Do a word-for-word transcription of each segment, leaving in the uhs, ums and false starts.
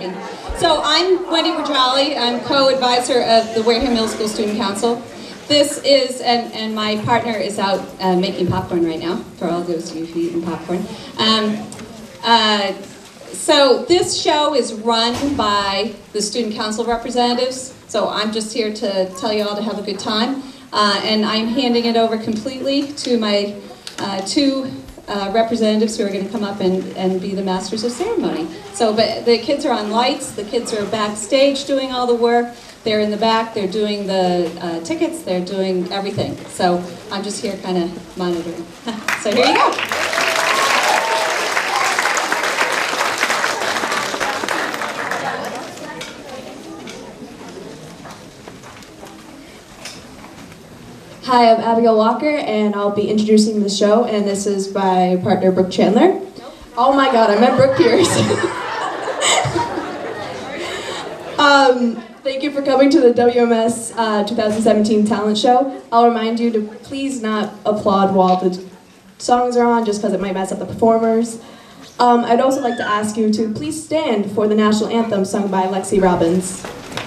working. So I'm Wendy Rajali. I'm co-advisor of the Wareham Middle School Student Council. This is, and, and my partner is out uh, making popcorn right now, for all those of you who eat popcorn. Um, uh, so this show is run by the student council representatives. So I'm just here to tell you all to have a good time. Uh, and I'm handing it over completely to my uh, two uh, representatives who are going to come up and, and be the masters of ceremony. So but the kids are on lights, the kids are backstage doing all the work. They're in the back, they're doing the uh, tickets, they're doing everything. So I'm just here kind of monitoring. So here you go. Hi, I'm Abigail Walker, and I'll be introducing the show, and this is my partner, Brooke Chandler. Oh my god, I meant Brooke Pierce. um, Thank you for coming to the W M S uh, twenty seventeen talent show. I'll remind you to please not applaud while the songs are on, just because it might mess up the performers. Um, I'd also like to ask you to please stand for the national anthem sung by Lexi Robbins.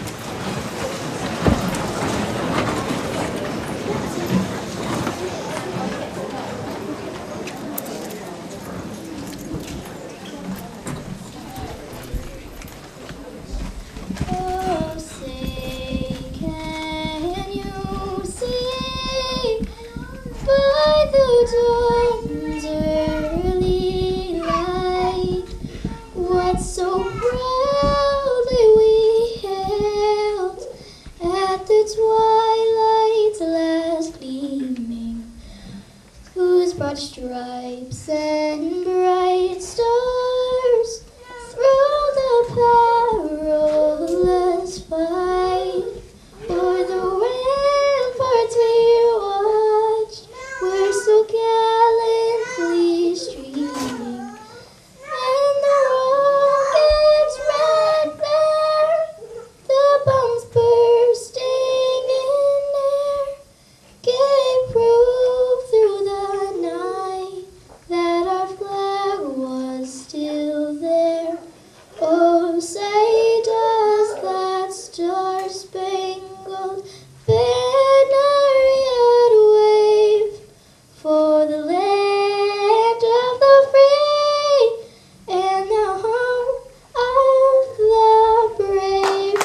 Stripes and bright stars through the perilous fight, for the ramparts we watched were so gallantly streaming, and the rockets' red glare, the bombs bursting in air, gave proof through the night that our flag was still there. Oh, say does that star-spangled banner yet wave for the land of the free and the home of the brave.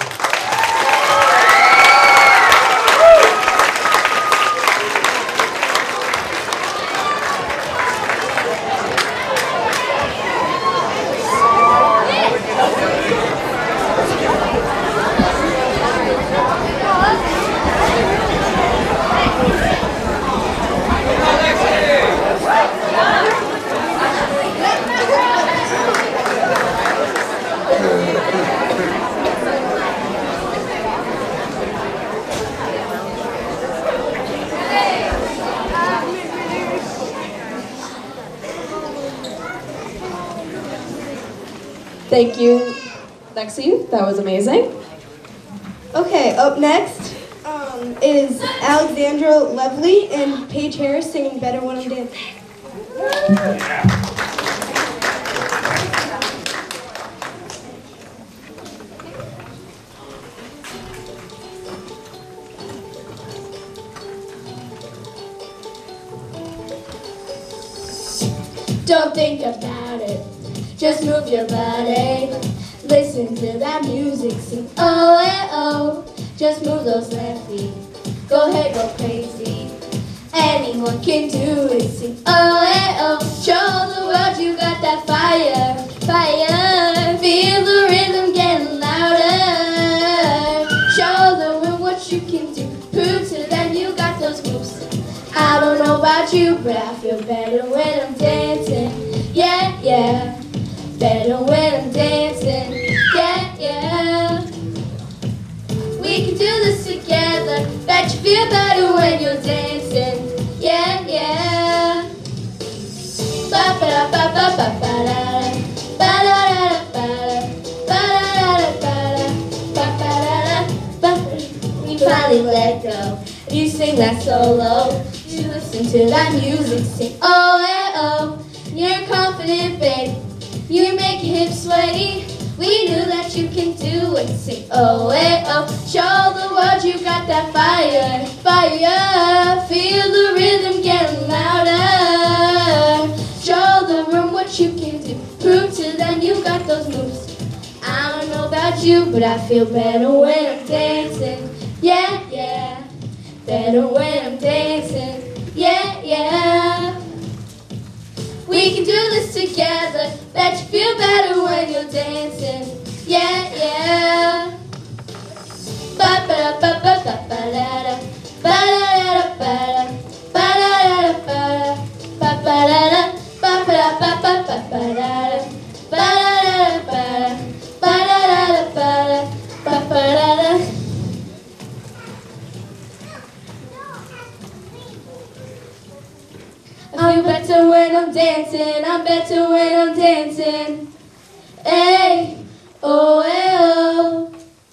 Thank you, Lexi. That was amazing. Okay, up next um, is Alexandra Lovely and Paige Harris singing Better When I'm Dancing. Don't think about it, just move your body. Listen to that music, sing oh eh oh. Just move those left feet, go ahead, go crazy. Anyone can do it, sing oh eh oh. Show the world you got that fire, fire. Feel the rhythm getting louder. Show the world what you can do, prove to them you got those moves. I don't know about you, but I feel better when I'm dancing. Yeah, yeah. Better when I'm dancing. Yeah, yeah. We can do this together. Bet you feel better when you're dancing. Yeah, yeah. Ba ba ba ba ba ba da ba da da ba da ba da ba ba. We finally let go. You sing that solo. You listen to that music, sing oh eh oh. You're confident, babe. You make your hips sway. We knew that you can do it. Sing oh, eh, oh. Show the world you got that fire, fire. Feel the rhythm getting louder. Show the room what you can do. Prove to them you got those moves. I don't know about you, but I feel better when I'm dancing. Yeah, yeah. Better when I'm dancing. Yeah, yeah. We can do this together. Bet you feel better when you're dancing. Yeah, yeah. Ba ba ba ba ba ba da da. Ba da da da ba da. Ba da da da ba. Ba ba da da. Ba ba da ba ba ba ba da da. Ba da da da ba. Ba da da da ba da. Ba ba da da. I'm better when I'm dancing, I'm better when I'm dancing. Hey, oh, hey, oh.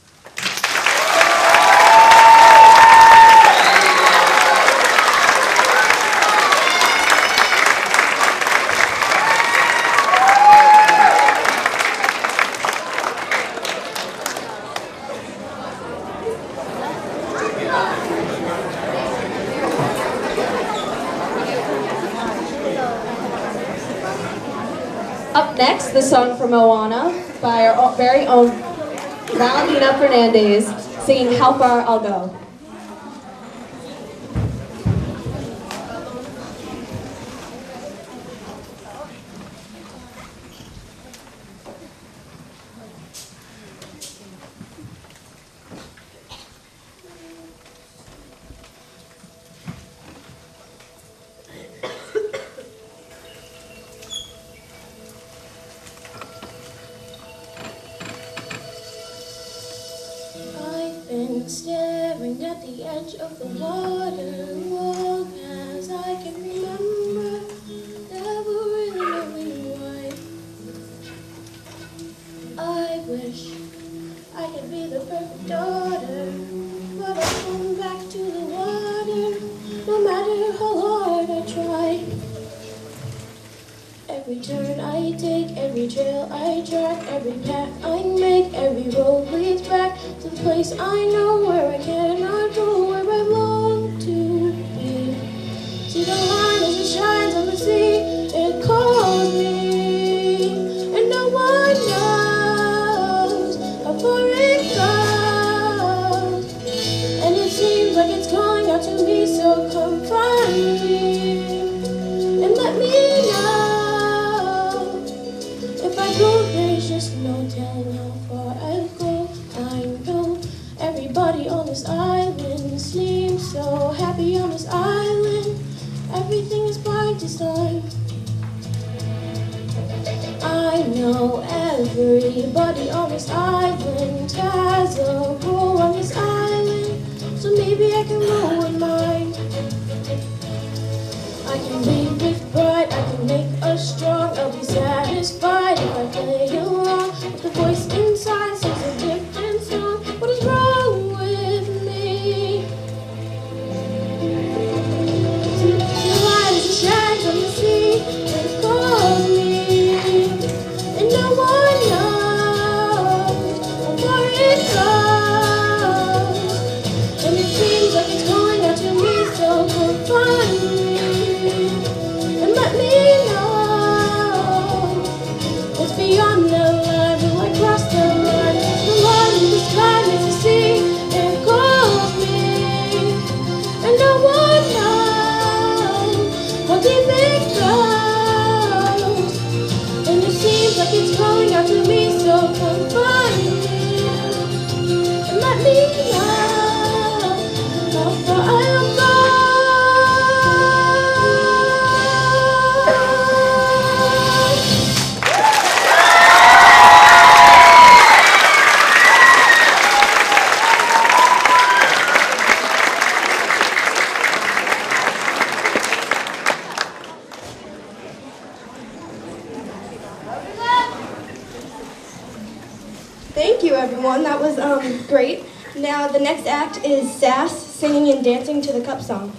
Up next, the song from Moana by our very own Valentina Fernandez, singing How Far I'll Go. Staring at the edge of the water, long as I can remember, never really knowing why. I wish I could be the perfect daughter, but I come back to the water, no matter how hard I try. Every turn I take, every trail I track, every path I make, every road leads back to the place I know where I cannot go, where I long to be. See the light as it shines on the sea, it calls me, and no one knows how far it goes. And it seems like it's calling out to me, so come find me, and let me know. If I go, there's just no telling how far I'll go. I know everybody on this island seems so happy on this island. Everything is by design. I know everybody on this island has a role on this island, so maybe I can roll with mine. I can lead with pride, I can make us strong. I'll be satisfied if I play along. But the voice inside sings a different song. What is wrong with me? See the light as it shines on the sea, it calls me, and no one knows how far it goes. And it seems like it's calling out to me, so come find me. Let me know it's beyond the line. Will I cross the line? The line in the sky makes me see. It calls me, and no one knows how deep it goes. And it seems like it's calling out to me, so come find me and let me know how far I'll go. Thank you, everyone. That was um, great. Now the next act is Sass singing and dancing to the cup song.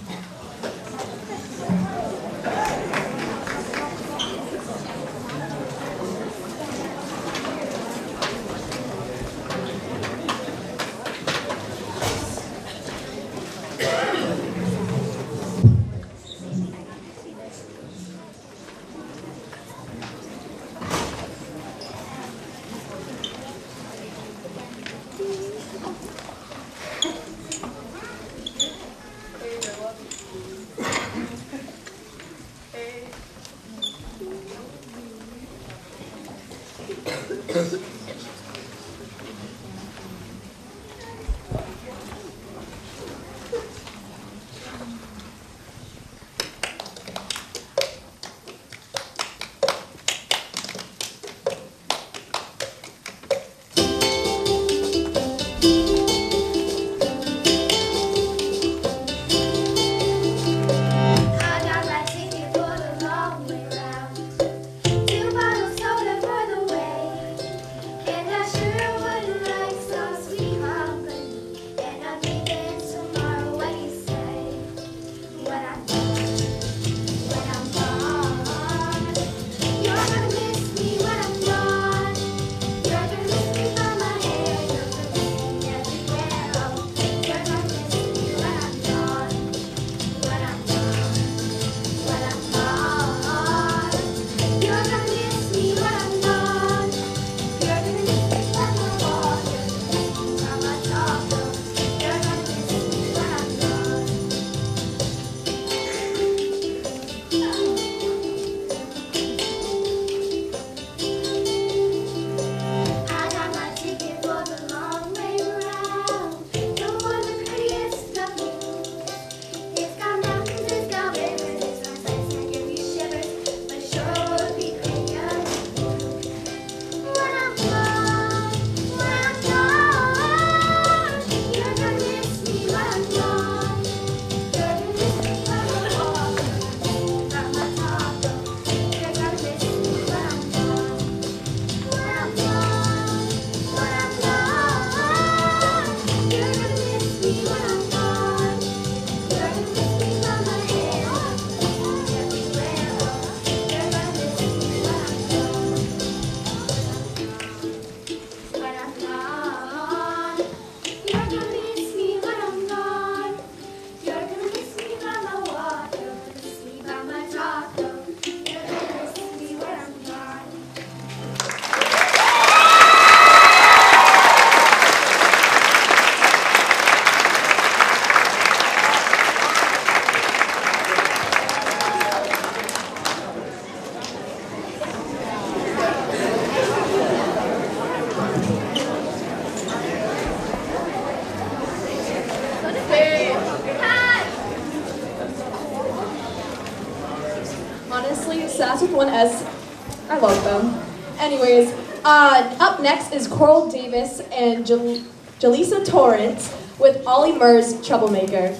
Honestly, Sass with one S, I love them. Anyways, uh, up next is Coral Davis and Jal Jaleesa Torrance with Ollie Murr's Troublemaker.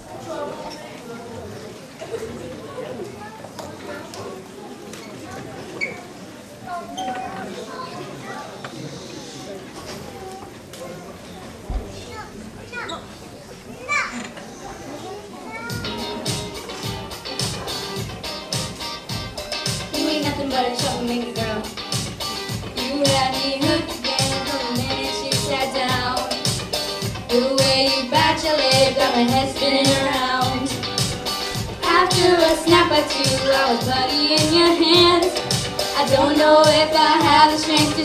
Nothing but a troublemaker girl. You had me hooked again from the minute you sat down. The way you bat your leg got my head spinning around. After a snap or two, I was bloody in your hands. I don't know if I have the strength to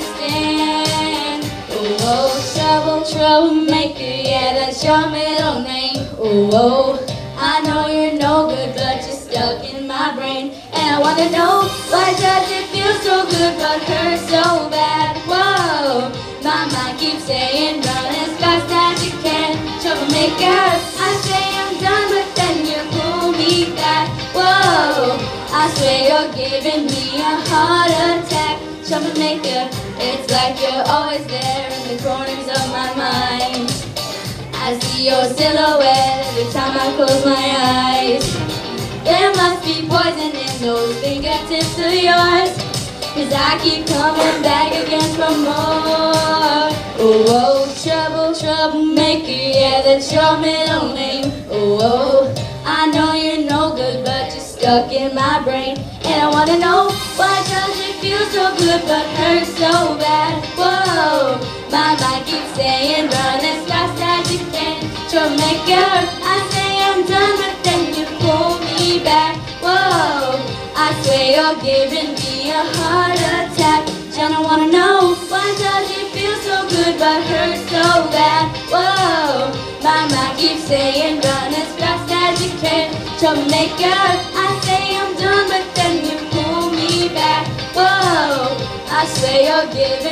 stand. Oh, oh, trouble, troublemaker, yeah, that's your middle name. Oh, oh, I know you're no good, but you're stuck in my brain. And I wanna know, why does it feel so good but hurt so bad? Whoa, my mind keeps saying run as fast as you can. Troublemaker, I say I'm done, but then you pull me back. Whoa, I swear you're giving me a heart attack. Troublemaker, it's like you're always there in the corners of my mind. I see your silhouette every time I close my eyes. There must be poison in those fingertips of yours, 'cause I keep coming back again for more. Oh, oh, trouble, troublemaker, yeah, that's your middle name. Oh, oh, I know you're no good, but you're stuck in my brain. And I wanna know, why does it feel so good but hurt so bad? Whoa, my mind keeps saying run as fast as you can. Troublemaker, I say I'm done, but then you pull me back. Whoa, I swear you're giving me a heart attack. And I wanna know, why does it feel so good but hurt so bad? Whoa, my mind keeps saying run as fast as you can. Troublemaker, I say I'm done, but then you pull me back. Whoa, I swear you're giving me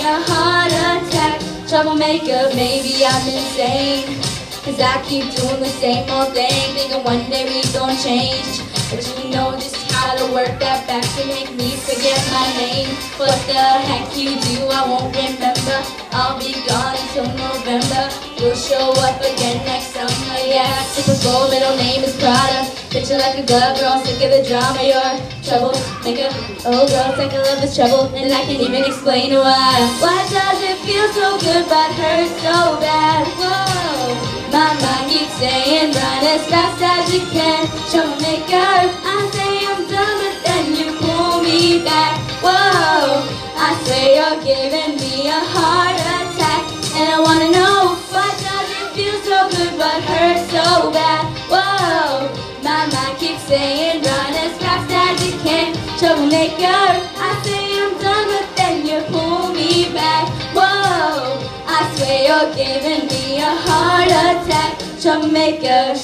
a heart attack. Troublemaker, maybe I'm insane, 'cause I keep doing the same old thing, thinking one day we gon' change. But you know just how to work that back to make me forget my name. What the heck you do, I won't remember. I'll be gone until November. You'll show up again next summer, yeah. Typical middle name is Prada. Picture like a glove girl, sick of the drama. You're trouble maker. Oh girl, sick of this trouble, and I can't even explain why. Why does it feel so good but hurt so bad? Whoa, my mind keeps saying run as fast as you can. Troublemaker, I say I'm done, but then you pull me back. Whoa, I swear you're giving me a heart attack, and I wanna know why does it feel so good but hurt so bad? Whoa, my mind keeps saying run as fast as you can. Troublemaker, I say I'm done, but then you pull me back. Whoa, I swear you're giving me a heart attack. Troublemaker.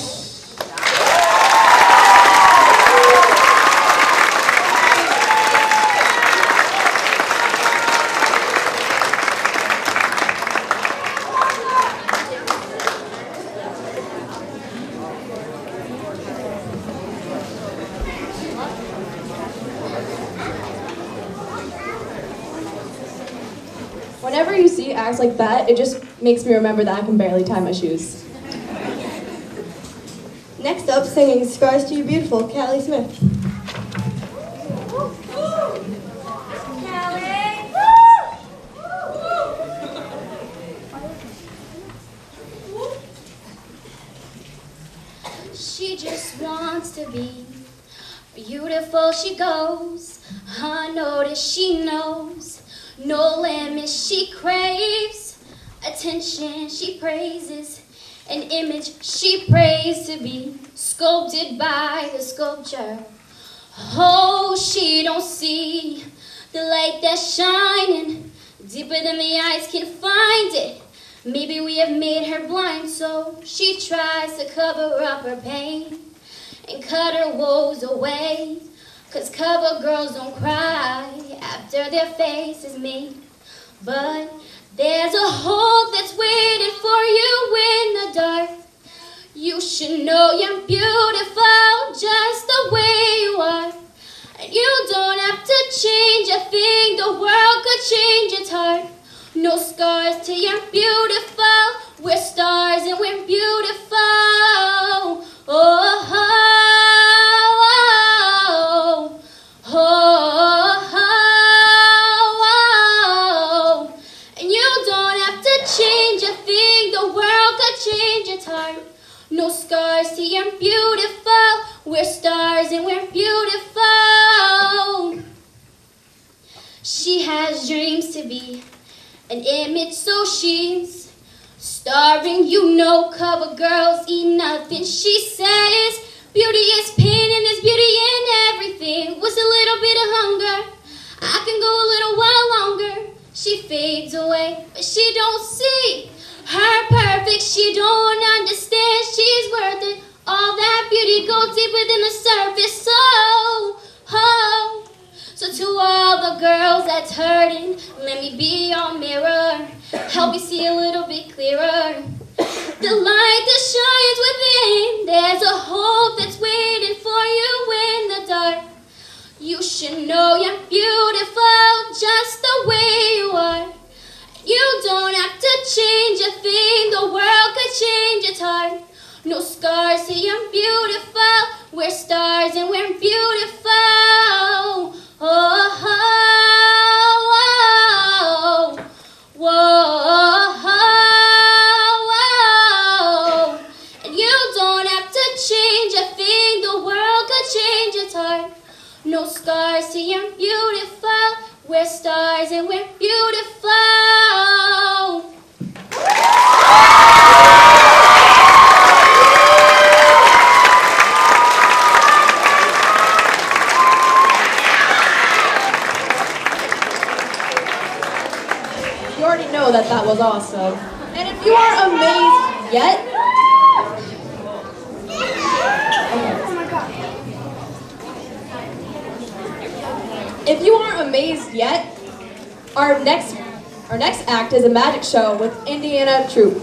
Whenever you see acts like that, it just makes me remember that I can barely tie my shoes. Next up, singing Scars to You Beautiful, Callie Smith. She just wants to be beautiful, she goes unnoticed, she knows no limits, she craves attention, she praises an image she prays to be sculpted by the sculpture. Oh, she don't see the light that's shining deeper than the eyes can find it. Maybe we have made her blind, so she tries to cover up her pain and cut her woes away. 'Cause cover girls don't cry after their face is mean. But there's a hope that's waiting for you in the dark. You should know you're beautiful just the way you are. And you don't have to change a thing, the world could change its heart. No scars till you're beautiful. We're stars and we're beautiful. Oh, oh, oh, oh, oh. And you don't have to change a thing. The world could change its heart. No scars till you're beautiful. We're stars and we're beautiful. She has dreams to be an image, so she's starving. You know cover girls eat nothing. She says beauty is pain and there's beauty in everything. With a little bit of hunger, I can go a little while longer. She fades away, but she don't see her perfect. She don't understand she's worth it. All that beauty goes deeper than the surface. So, oh, so to all the girls that's hurting, let me be your mirror, help you see a little bit clearer. The light that shines within, there's a hope that's waiting for you in the dark. You should know you're beautiful just the way you are. You don't have to change a thing, the world could change its heart. No scars till you're beautiful. We're stars and we're beautiful. Oh, oh, oh, whoa, whoa. And you don't have to change a thing, the world could change its heart. No scars till you're beautiful. We're stars and we're beautiful. You already know that that was awesome. And if you aren't amazed yet, if you aren't amazed yet, our next Our next act is a magic show with Indiana Troupe.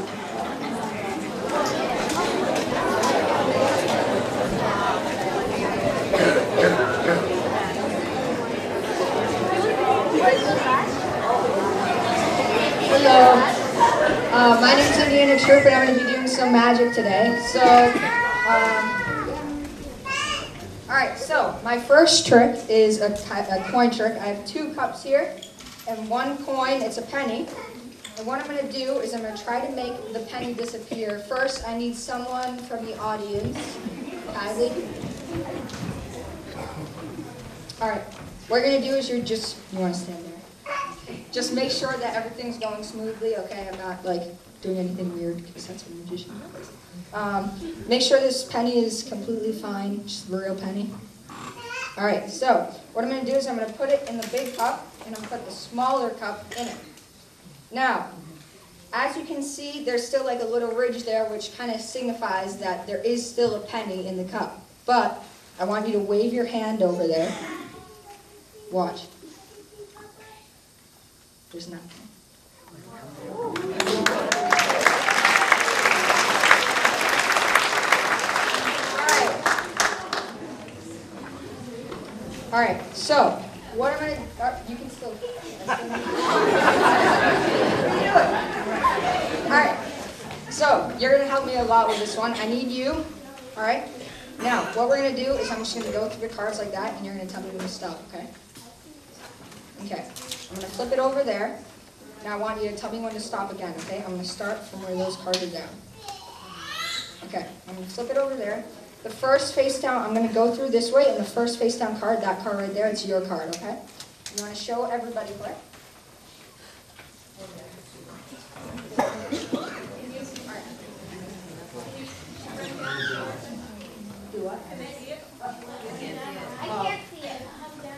Hello, uh, my name's Indiana Troupe and I'm going to be doing some magic today. So, um, alright, so my first trick is a, a coin trick. I have two cups here and one coin, it's a penny. And what I'm going to do is I'm going to try to make the penny disappear. First, I need someone from the audience. Kylie. Alright, what you're going to do is you're just, you want to stand there. Just make sure that everything's going smoothly, okay? I'm not like doing anything weird because that's what a magician does. Um, make sure this penny is completely fine, just a real penny. Alright, so what I'm going to do is I'm going to put it in the big cup and I'm going to put the smaller cup in it. Now, as you can see, there's still like a little ridge there which kind of signifies that there is still a penny in the cup. But I want you to wave your hand over there. Watch. There's nothing. Alright. Alright, so what I'm gonna uh, you can still Alright. So you're gonna help me a lot with this one. I need you. Alright? Now, what we're gonna do is I'm just gonna go through the cards like that and you're gonna tell me when to stop, okay? Okay. I'm going to flip it over there. Now I want you to tell me when to stop again, okay? I'm going to start from where those cards are down. Okay, I'm going to flip it over there. The first face down, I'm going to go through this way, and the first face down card, that card right there, it's your card, okay? You want to show everybody what? Do what? Can I see it? I can't see it.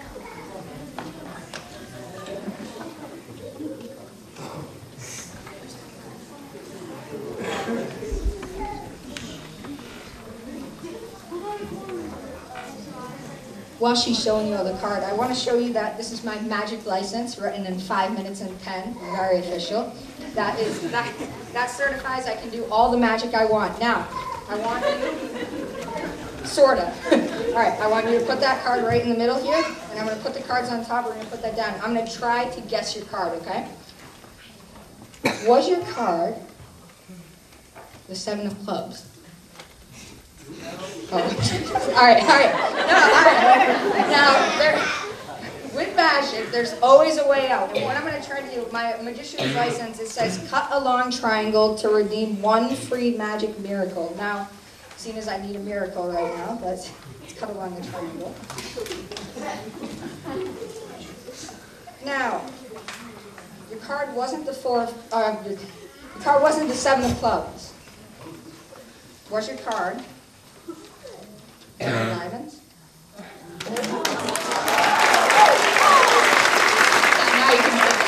While she's showing you the card, I want to show you that this is my magic license written in five minutes and pen, very official. That is that that certifies I can do all the magic I want. Now, I want you, sorta. All right, I want you to put that card right in the middle here, and I'm going to put the cards on top. We're going to put that down. I'm going to try to guess your card, okay? Was your card the seven of clubs? Oh. all right, all right. No, all right. Now, there, with magic, there's always a way out. And what I'm going to try to do, my magician's license, it says cut a long triangle to redeem one free magic miracle. Now, seeing as I need a miracle right now, let's, let's cut along the triangle. Now, your card wasn't the four, uh, your, your card wasn't the seven of clubs. What's your card? Diamonds. Now you can take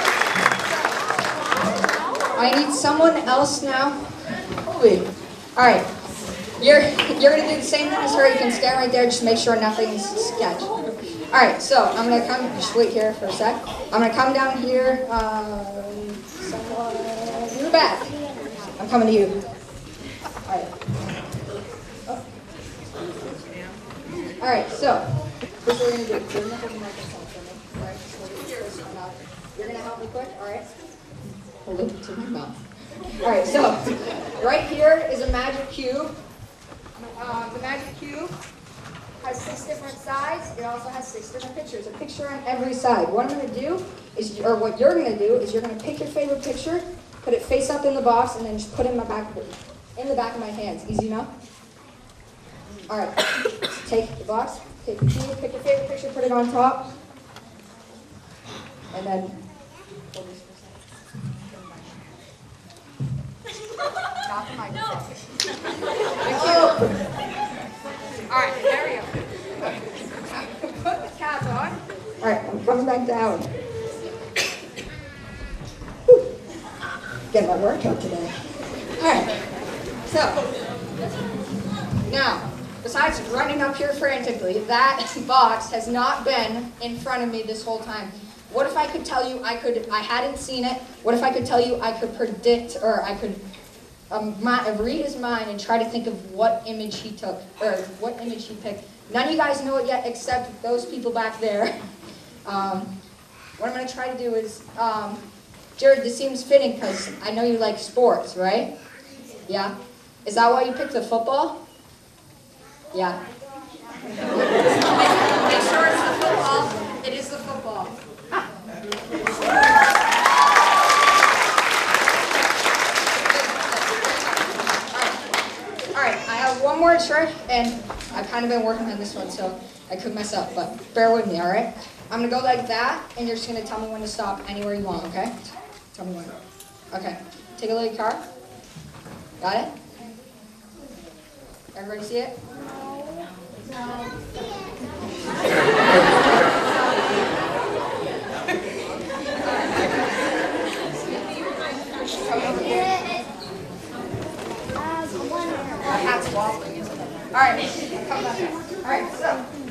that. I need someone else now. Holy. All right. You're you're gonna do the same thing as her. You can stand right there. Just make sure nothing's sketched. All right. So I'm gonna come. Just wait here for a sec. I'm gonna come down here. Um, somewhere in the back. I'm coming to you. All right. All right, so this is what we're going to do. You're going to hold the microphone for me. All right, just hold it this one up. You're going to help me quick, all right? Hold it to my mouth. All right, so right here is a magic cube. Um, the magic cube has six different sides. It also has six different pictures, a picture on every side. What I'm going to do is, or what you're going to do is you're going to pick your favorite picture, put it face up in the box, and then just put it in my back, in the back of my hands. Easy enough? All right, take the box, take the key, pick your favorite picture, put it on top, and then hold this for a second. Not the microphone. Oh. All right, there we go. Put the cap on. All right, I'm coming back down. Whew. Get my workout today. All right, so now. Besides running up here frantically, that box has not been in front of me this whole time. What if I could tell you I could, I hadn't seen it, what if I could tell you I could predict, or I could um, read his mind and try to think of what image he took, or what image he picked. None of you guys know it yet except those people back there. Um, what I'm going to try to do is, um, Jared, this seems fitting because I know you like sports, right? Yeah? Is that why you picked the football? Yeah. Make sure it's the football. It is the football. Alright, I have one more trick, and I've kind of been working on this one, so I could mess up, but bear with me, alright? I'm going to go like that, and you're just going to tell me when to stop anywhere you want, okay? Tell me when. Okay. Take a look at your car. Got it? Everybody see it? My hat's wobbling, isn't it? Alright, come back here. Alright, so.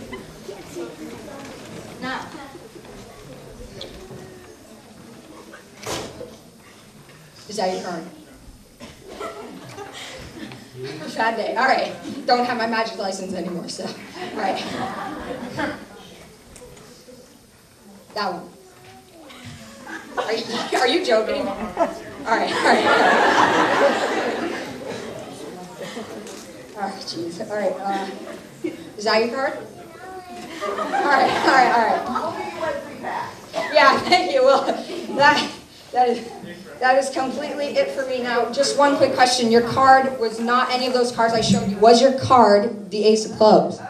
Now. Is that your card? Bad day. All right. Don't have my magic license anymore, so. All right. That one. Are you, are you joking? All right. All right. All right. Jeez. All right. Uh, is that your card? All right. All right. All right. Yeah. Thank you. Well, that that is. That is completely it for me. Now, just one quick question. Your card was not any of those cards I showed you. Was your card the Ace of Clubs?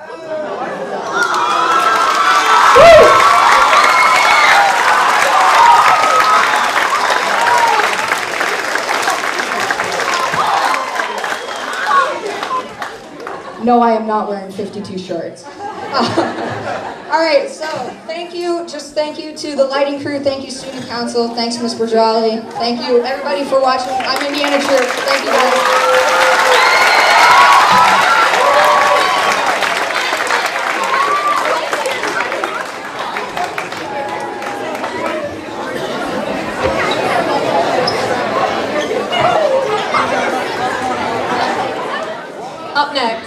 No, I am not wearing fifty-two shirts. All right, so thank you, just thank you to the lighting crew, thank you student council, thanks Miz Berdrali, thank you everybody for watching. I'm Indiana Church, thank you guys. Up next.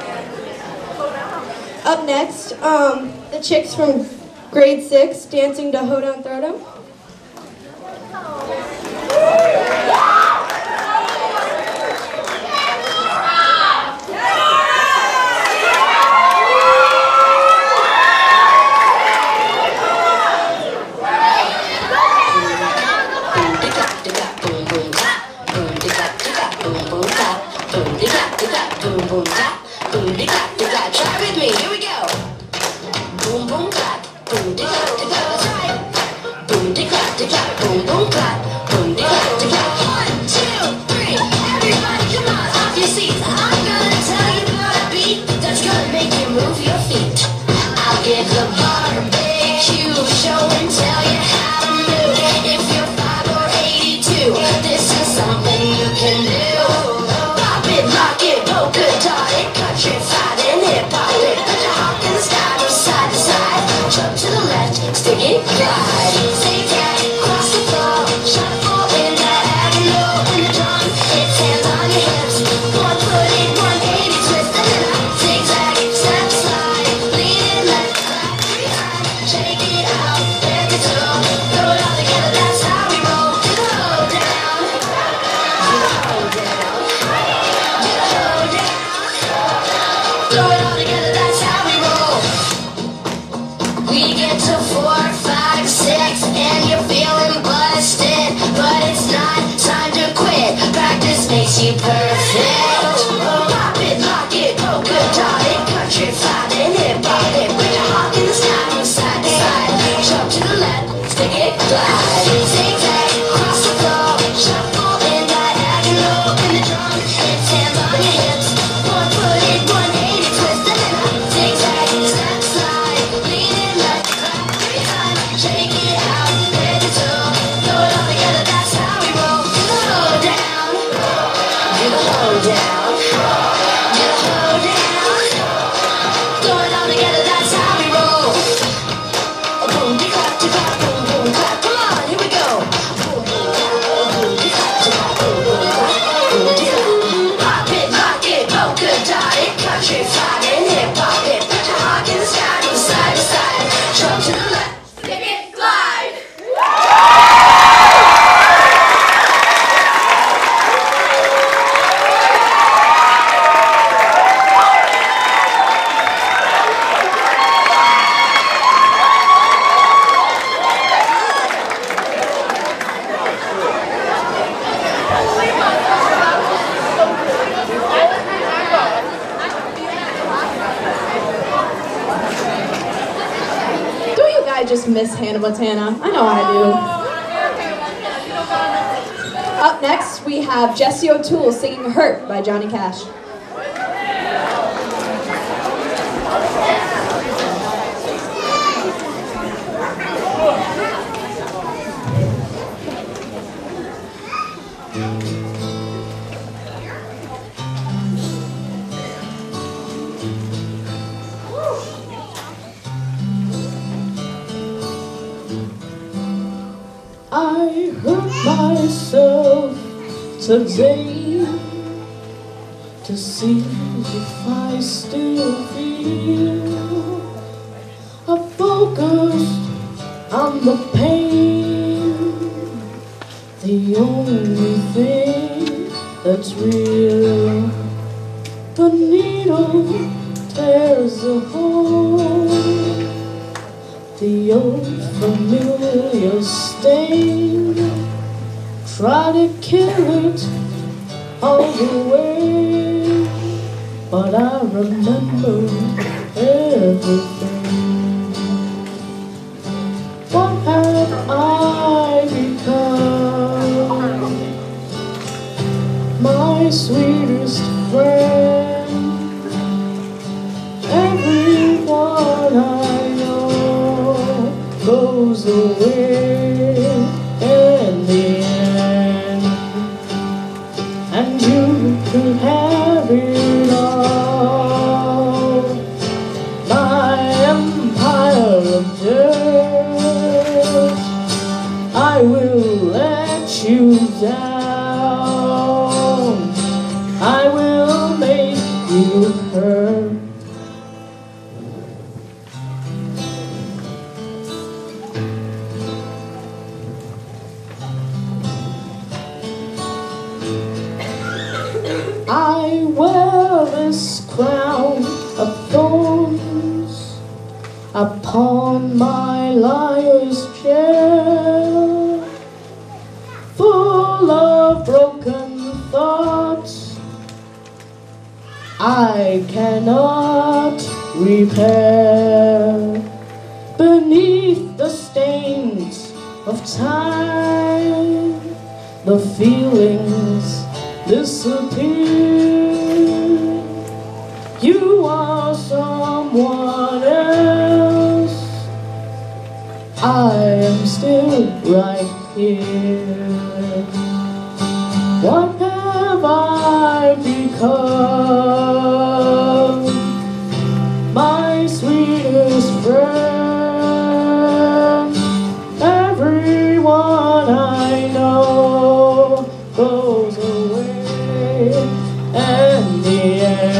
Up next, um, the chicks from grade six dancing to Ho Down Throw Down. Try with me, here we go. Boom, boom, clap. Boom, de clap, de clap. That's right. Boom, de clap, de clap. Boom, boom, clap. Boom, de clap, de clap. One, two, three. Everybody, come on, off your seats. I'm gonna tell you about a beat that's gonna make you move your feet. I'll give the barbecue show and tell you how to move. If you're five or eighty-two, this is something you can do. Pop it, lock it, polka dot it, country fight and hip hop it. Put your hawk in the sky from side to side. Jump to the left, stick it, glide. Zigzag, cross the floor, shuffle in that avenue in the drum. It's hands on your hips, one foot in, one eighty twist, and then up. Zigzag, step, slide, lean in left, clap, behind, shake it out, bend the toe, throw it all together. That's how we roll. Do the hold down, do the hold down, do the hold down. Throw it all together, that's how we roll. We get to four, five, six, and you're feeling busted. But it's not time to quit. Practice makes you perfect. Pop it, lock it, polka dot it, country fight and hip hop it. Put your hawk in the sky from side to side. Jump to the left, stick it, glide. Zigzag, cross the floor, shuffle in diagonal in the drum. It's hands on your hips, one foot in, one eighty twist, and then up. Zigzag, step, slide, lean in left, clap behind, shake it out, head to toe, throw it all together. That's how we roll. Do the hold down, do the I just miss Hannah Montana. I know I do. Up next, we have Jesse O'Toole singing Hurt by Johnny Cash. I hurt myself today to see if I still feel. I focused on the pain, the only thing that's real. The needle tears a hole, the old familiar stain. Try to kill it all the way, but I remember everything. What have I become? My sweetest friend. Everyone I know goes away in the end, and you could have it all. My empire of dirt, I will let you down. I will make you hurt. I wear this crown of thorns upon my liar's chair, full of broken thoughts I cannot repair. Beneath the stains of time, the feelings disappear. You are someone else, I am still right here. What have I become? My sweetest friend. Everyone I know goes away in the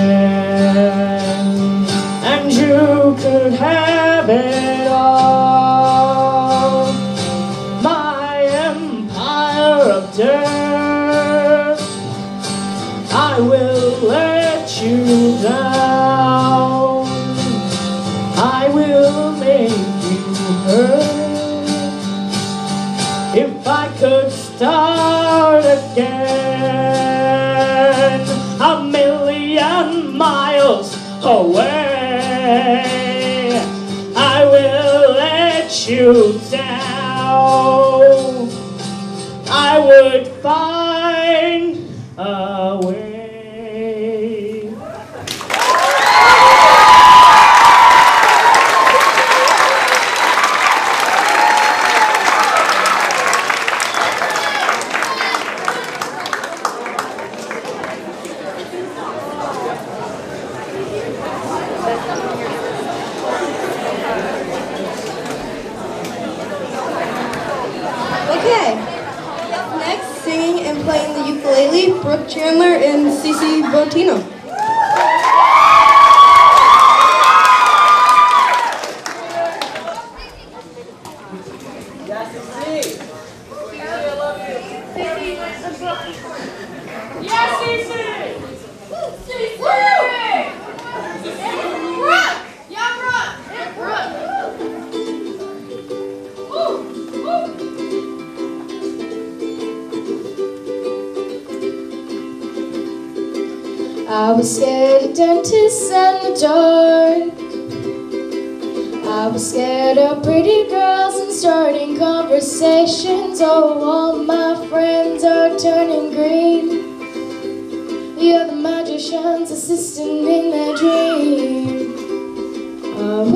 end, and you could have it all. My empire of dirt, I will let you down. I will make you hurt. If I could start again, a million miles away, I will let you down. I would find a way. Okay. Up next, singing and playing the ukulele, Brooke Chandler and Cece Botino. I was scared of dentists and the dark. I I was scared of pretty girls and starting conversations. Oh, all my friends are turning green. You're the magician's assistant in their dream. Oh,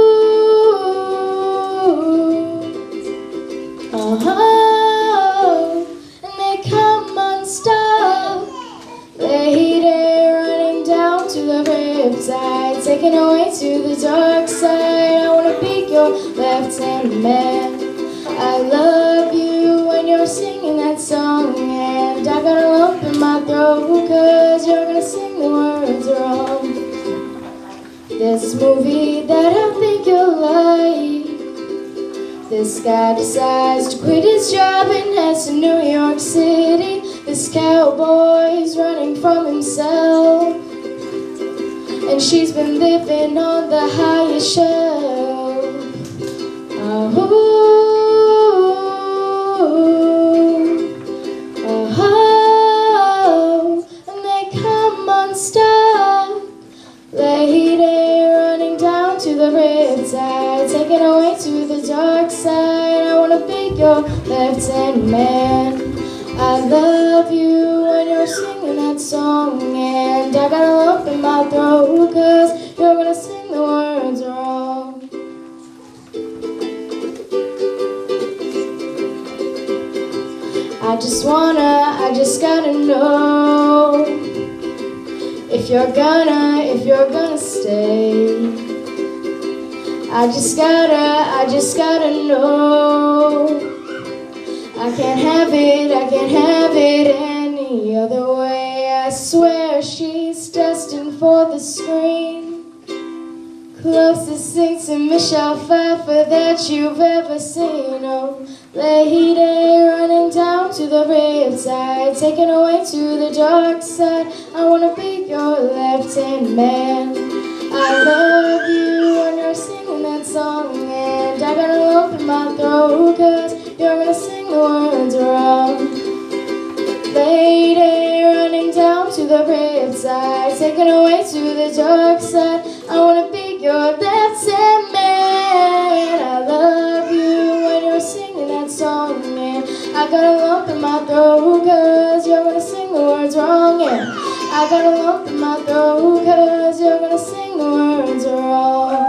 oh, and they come unstuck. Lady running down to the riptide, taken away to the dark side. I wanna be your left-hand man. I love you when you're singing that song, and I got a lump in my throat, cause you're gonna sing the words wrong. There's this movie that I think you'll like. This guy decides to quit his job and heads to New York City. This cowboy's running from himself, and she's been living on the highest shelf. Oh, oh, and they come unstuck. Lady running down to the riptide, taken away to the dark side. I wanna be your left-hand man. I love you when you're singing that song, and I got a lump in my throat, cause you're gonna sing the words wrong. I just wanna, I just gotta know if you're gonna, if you're gonna stay. I just gotta, I just gotta know. I can't have it, I can't have it any other way. I swear she's destined for the screen. Closest thing to Michelle Pfeiffer that you've ever seen. Oh, lady running down to the riptide, taken away to the dark side. I wanna be your left-hand man. I love you when you're singing that song, and I got a lump in my throat, cause you're gonna sing the words wrong. Lady running down to the riptide, taken away to the dark side. I wanna be your left-hand man. I love you when you're singing that song, and I got a lump in my throat, cause you're gonna sing the words wrong. And I got a lump in my throat, cause you're gonna sing the words wrong.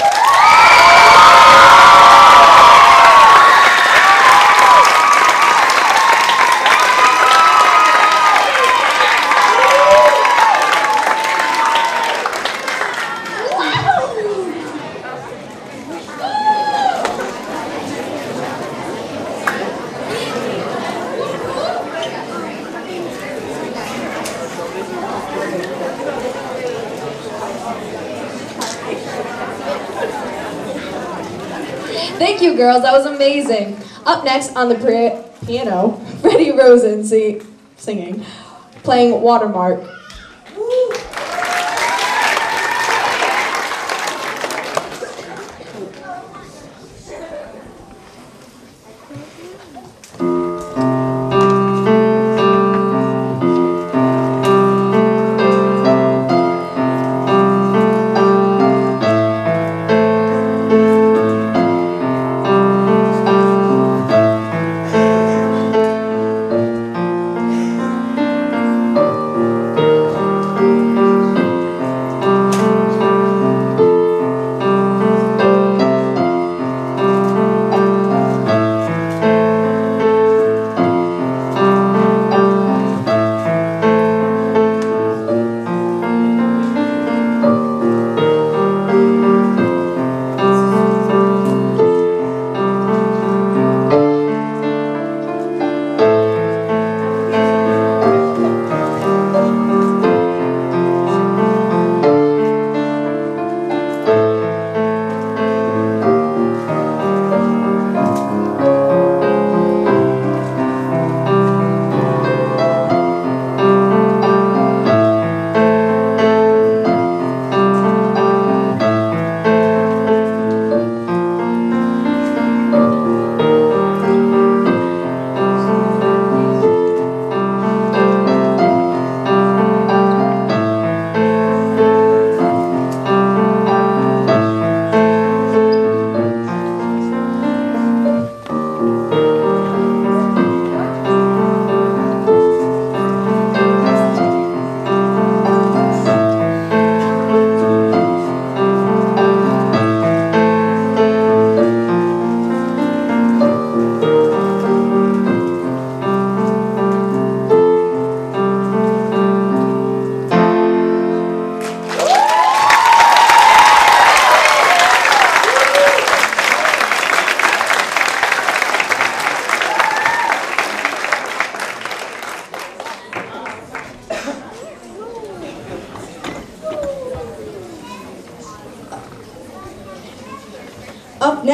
Thank you, girls. That was amazing. Up next on the pri- piano, Freddie Rosen sing- singing, playing Watermark. Thank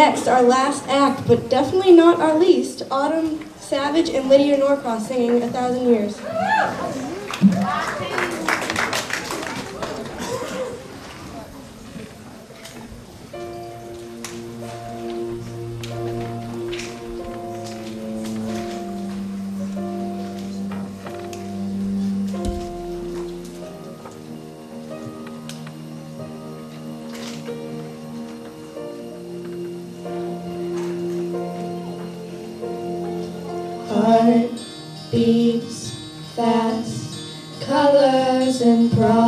next, our last act, but definitely not our least, Autumn Savage and Lydia Norcross singing A Thousand Years. Heart beats fast, colors and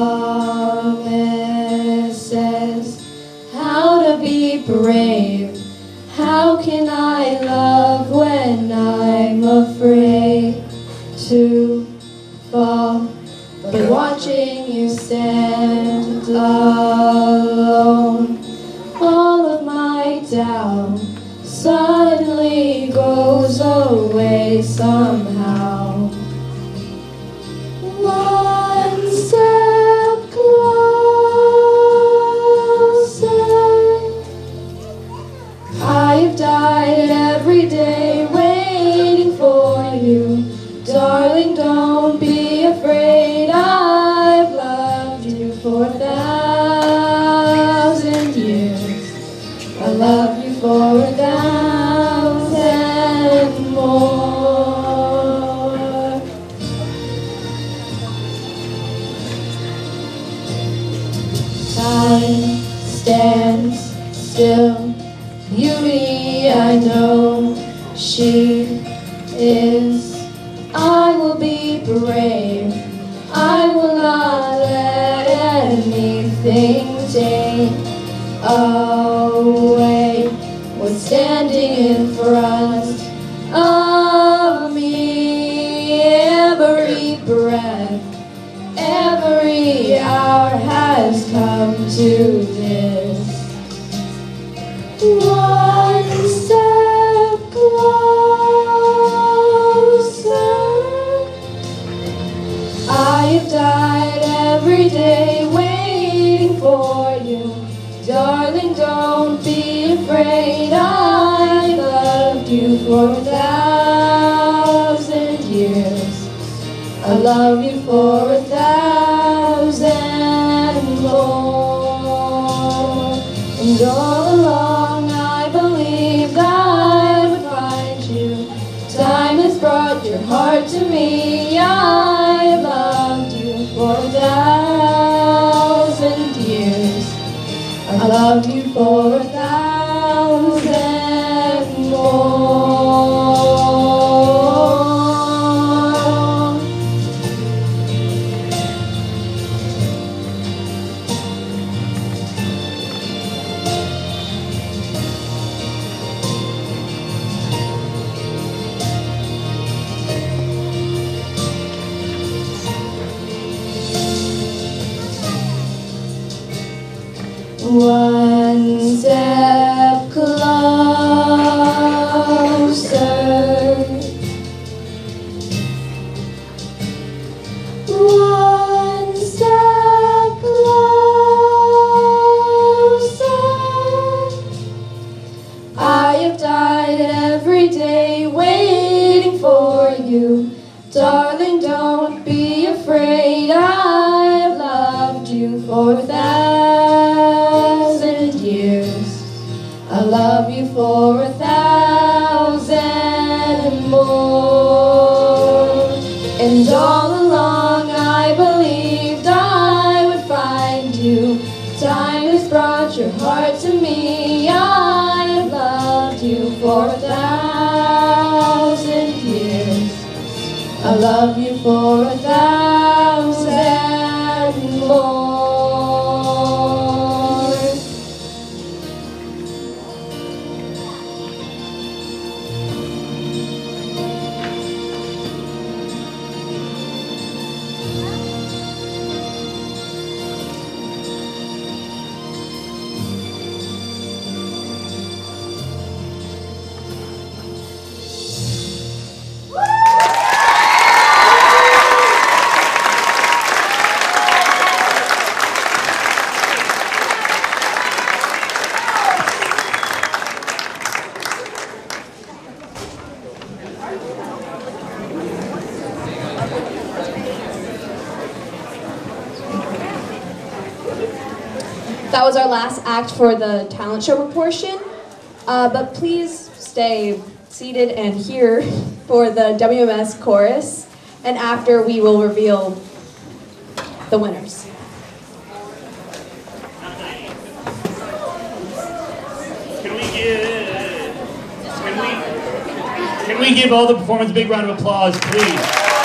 promises. How to be brave, how can I love when I'm afraid to fall? But watching you stand alone, all of my doubt suddenly goes away somehow. One step closer. I've died every day waiting for you. Darling, don't be afraid. I've loved you for a thousand years. I love you for a thousand more. Time stands still. Beauty, I know she is. I will be brave. I will not let anything take away what's standing in front of me. Every breath, every hour has come to this. One step closer. I've died every day waiting for you. Darling, don't be afraid. I loved you for a thousand years. I love you for a thousand more. And all along I believed I would find you. Time has brought your heart to me. I have loved you for a thousand years. I love you for a thousand more. One step closer. One step closer. I have died every day waiting for you. Darling, don't be afraid. I have loved you for a thousand years. I love you for a thousand more. And all along I believed I would find you. Time has brought your heart to me. I have loved you for a thousand years. I love you for a thousand more. That was our last act for the talent show portion. Uh, but please stay seated and here for the W M S chorus. And after, we will reveal the winners. Can we give, can we, can we give all the performers a big round of applause, please?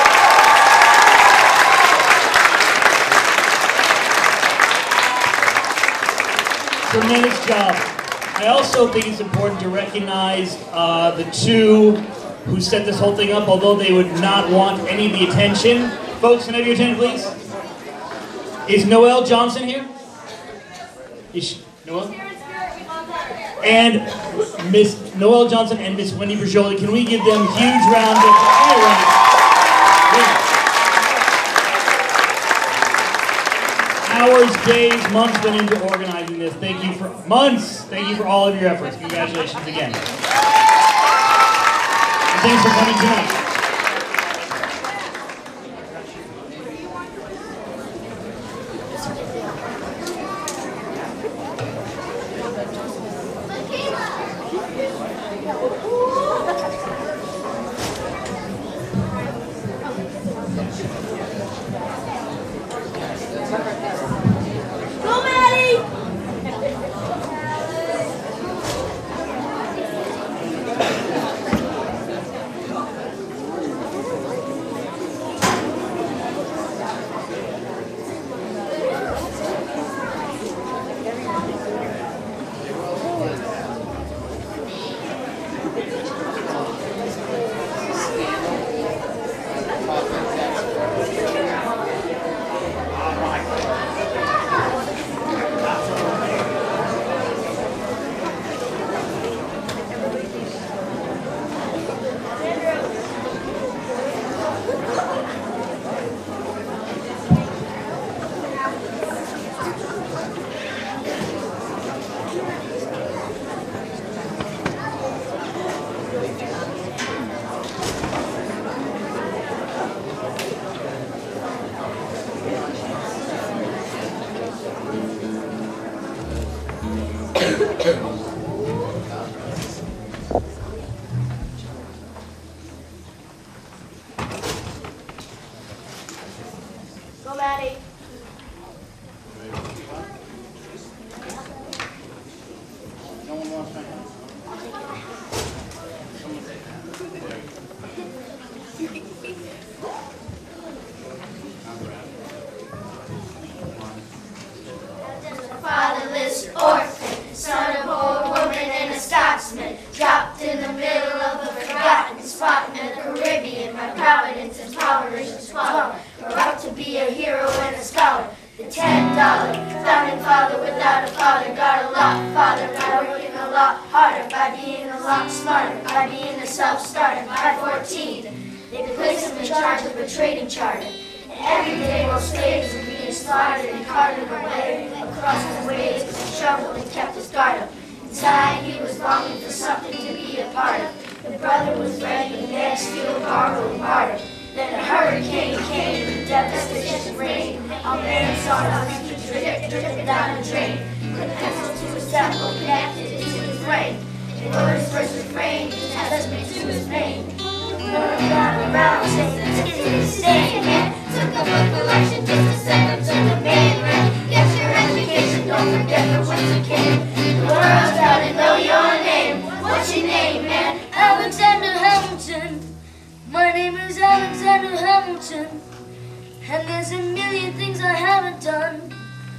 Tremendous job. I also think it's important to recognize uh, the two who set this whole thing up, although they would not want any of the attention. Folks, can I have your attention, please? Is Noelle Johnson here? Is she, Noelle? And Miss Noelle Johnson and Miss Wendy Brajoli, can we give them a huge round of applause? Hours, days, months went into organizing this. Thank you for months. Thank you for all of your efforts. Congratulations again. And thanks for coming tonight. Go, Maddie. No one wants my hand. Fatherless orphan, son of old woman and a Scotsman, dropped in the middle of a forgotten spot in the Caribbean. My providence and tolerance swallowed, about to be a hero and a scholar. The ten dollar founding father without a father got a lot farther by working a lot harder, by being a lot smarter, by being a self-starter. By fourteen, they placed him in charge of a trading charter. Every day while slaves were being slaughtered and carted away across the waves, he shoveled and kept his guard up. Inside he was longing for something to be a part of. The brother was ready to beg, steal, borrow, and barter. Then a hurricane came and devastation reigned. All men saw the future drip, dripping down the drain. Put a pencil to his temple, connected it to his brain. And wrote his first refrain, his testament to his name. Going round and round, taking the tip to his stain, man. Took a book collection just to send them to the mainland. Get your education, don't forget from whence you came. The world's gotta know your name. What's your name, man? Alexander Hamilton. My name is Alexander Hamilton. And there's a million things I haven't done.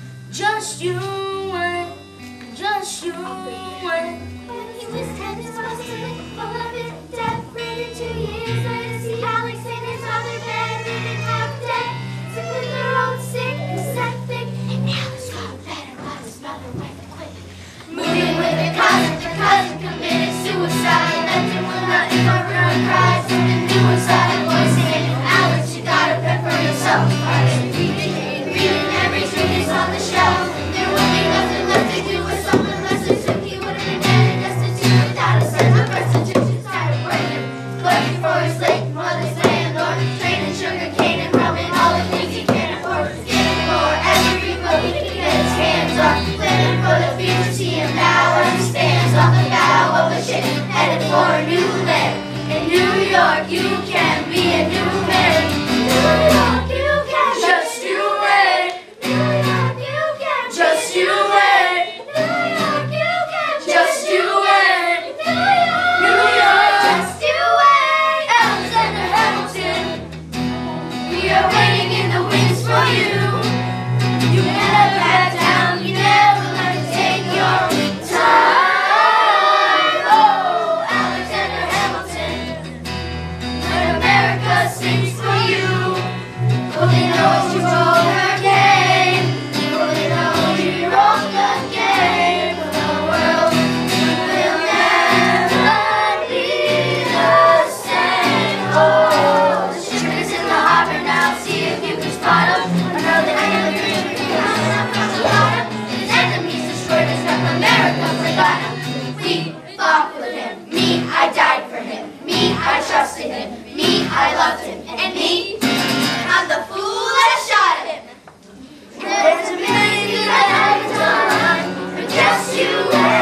Just you and just you and. He was ten and lost to it, full of it, death, rated two years later. See Alex and his mother bedridden, half dead. Sick with their own sickness, septic. And Alex got better, but his mother went quick. Moving with a cousin, the cousin committed suicide. Left him with nothing but run cries. Something new inside a voice saying, Alex, you gotta pepper yourself. I was reading, reading every treatise on the shelf. There would be nothing left to do with someone less than took. He would have been dead and destitute without ship, headed for a new land. In New York, you can be a new man. New York, you can just you wait. New York, you can just you wait. New York, you can just you wait. New York, New York, just you wait. Alexander Hamilton, we are waiting in the wings for you. You can never back down, you never learn to take your time. Oh, Alexander Hamilton, when America sings for you, only knows you roll her game, only knows you roll the game. The world will never be the same. Oh, the ship is in the harbor now, see if you can spot them. Another enemy, his enemies destroyed us, but America forgot him. We fought for him, me, I died for him, me, I trusted him, me, I loved him, and me, I'm the fool that shot at him. There's a million things I haven't done, but just you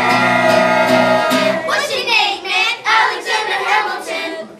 wait. What's your name, man? Alexander Hamilton.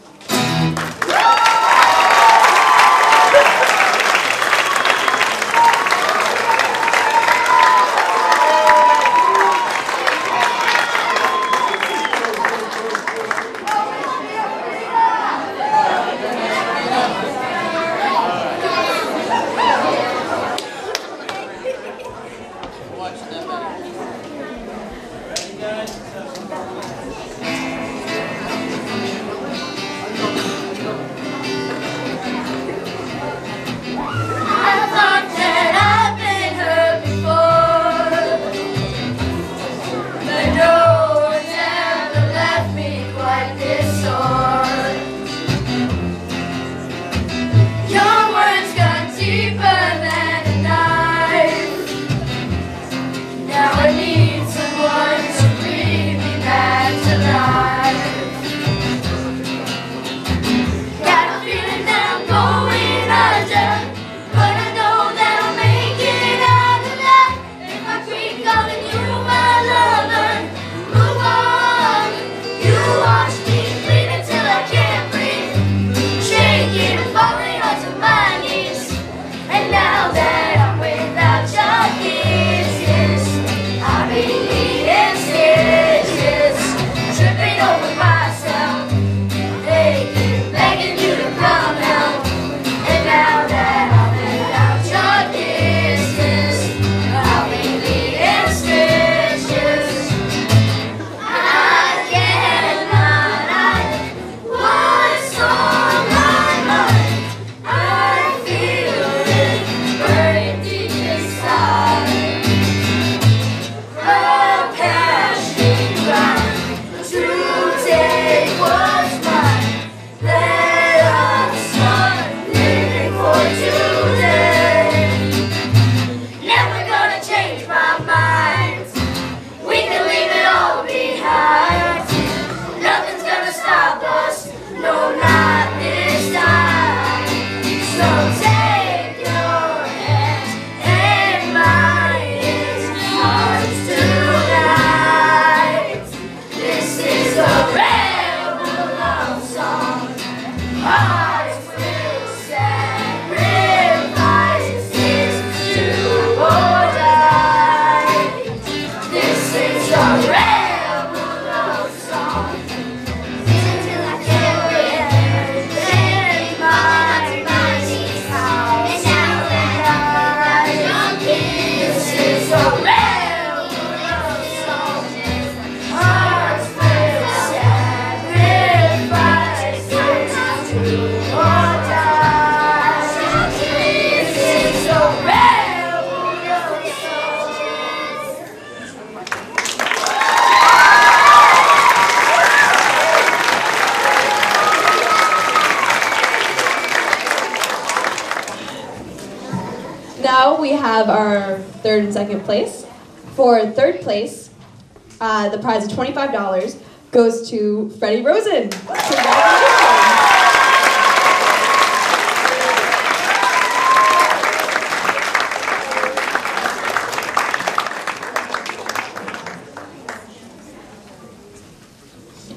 Now we have our third and second place. For third place, uh, the prize of twenty-five dollars goes to Freddie Rosen. Congratulations.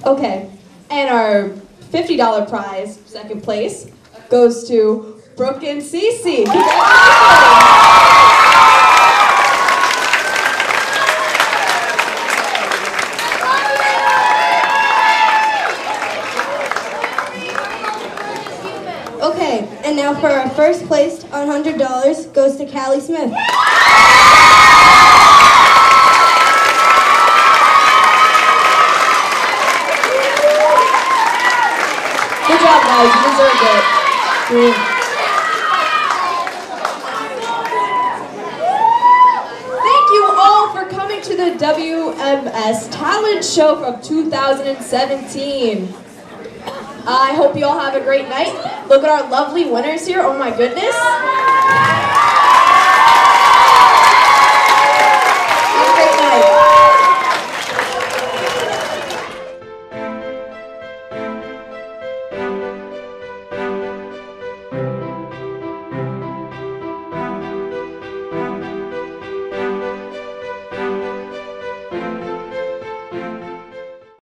Okay, and our fifty dollar prize, second place, goes to Brooke and Cece. Okay, and now for our first place, one hundred dollars goes to Callie Smith. Good job, guys. You deserved it. Thank you all for coming to the W M S Talent Show from two thousand seventeen. I hope you all have a great night. Look at our lovely winners here. Oh my goodness.